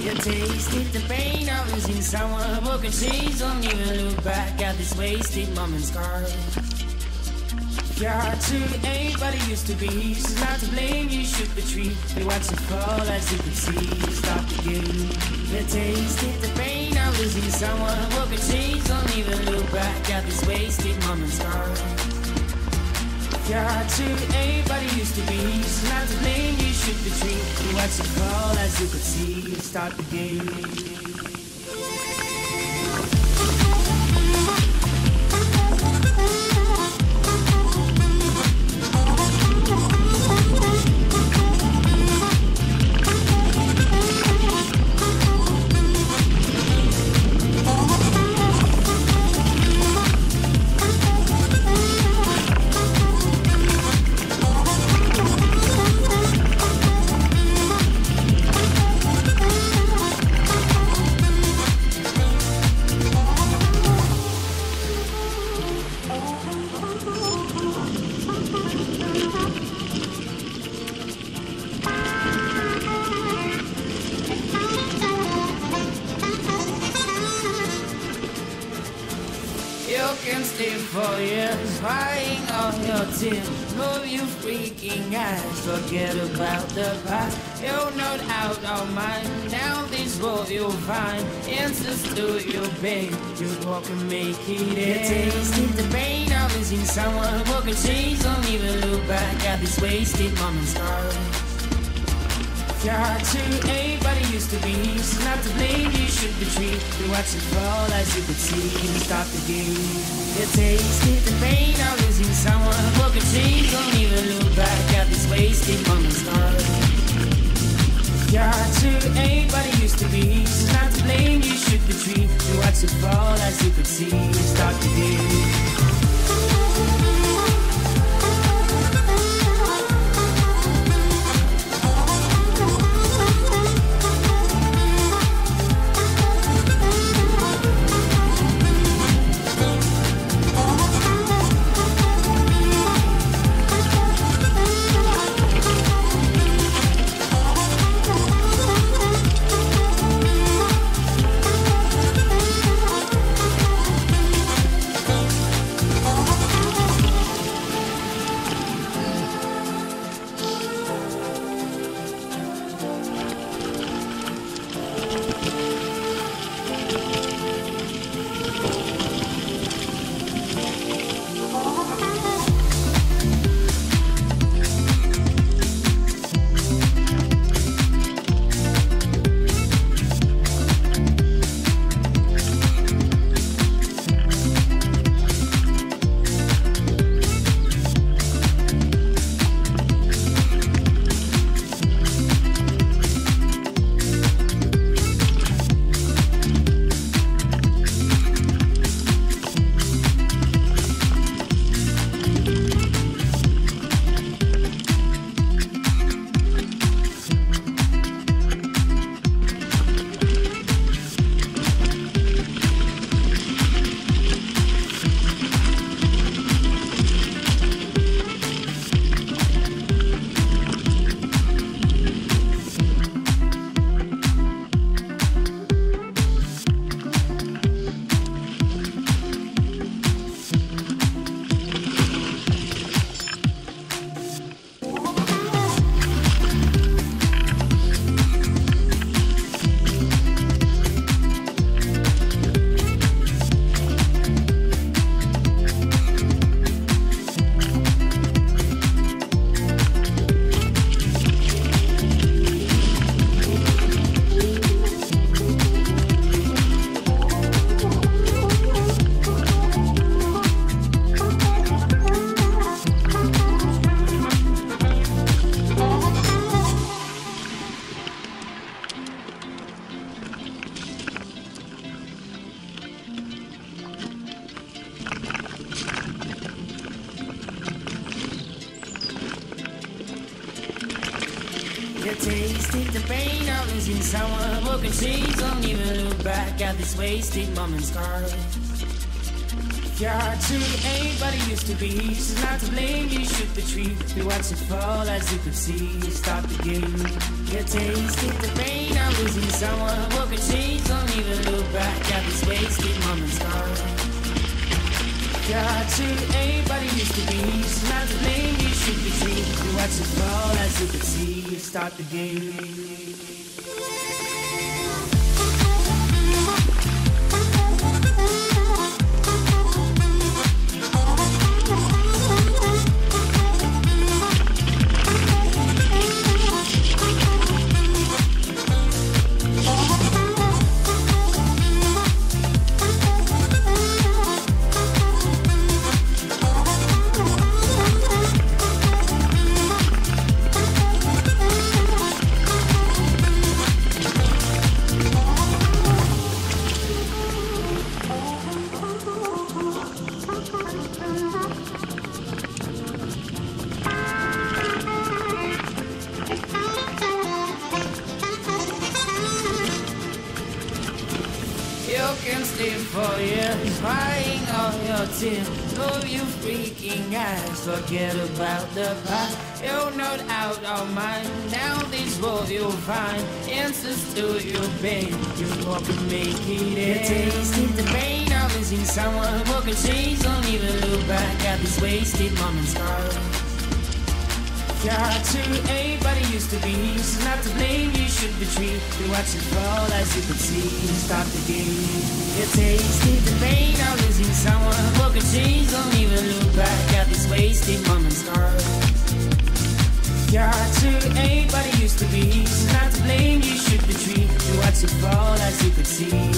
You tasted the pain of losing someone. Broken chains, don't even look back at this wasted moment's scar. You're to anybody used to be. She's not to blame, you should retreat. You watch it fall as you can see. Stop the game. You tasted the pain of losing someone. Broken chains, don't even look back at this wasted moment's scar. You're to anybody used to be. She's not to blame, you should retreat. You watch it fall as you could see. Start the game. Can stay for years, crying all your tears. Move your freaking eyes, forget about the past. You're not out of mind, down this road you'll find answers to your pain. You walk and make it end. You tasted the pain of losing someone. Broken chains, don't even look back at this wasted moment's scar. You're to anybody used to be. She's not to blame, you should retreat. You watch it fall as you could see. Stop the game. You tasted the pain of losing someone. Broken chains, don't even look back at this wasted moment's scar. You're to anybody used to be. She's not to blame, you should retreat. You watch it fall as you could see. Stop the game. You tasted the pain of losing someone. Broken chains, don't even look back at this wasted moment's scar. You're too ain't what it used to be. She's not to blame, you shoot the tree. You watch it fall as you could see. You start the game. You tasted the pain of losing someone. What could change? Don't even look back at this wasted moment's gone. You're too ain't what it used to be. She's not to blame, you shoot the tree. You watch it fall as you could see. You start the game. You can stay for years, crying all your tears. Move your freaking eyes, forget about the past. You're not out of mind. Down this road you'll find answers to your pain. You walk and make it end. Tasting the pain of losing someone who can change. Don't even look back at this wasted moment's gone. You're too ain't what it used to be. She's not to blame, you should retreat. You watch it fall as you could see. Stop the game. You tasted the pain of losing someone who can change. Don't even look back at this wasted moment's gone. You're too ain't what it used to be. She's not to blame, you should retreat. You watch it fall as you could see.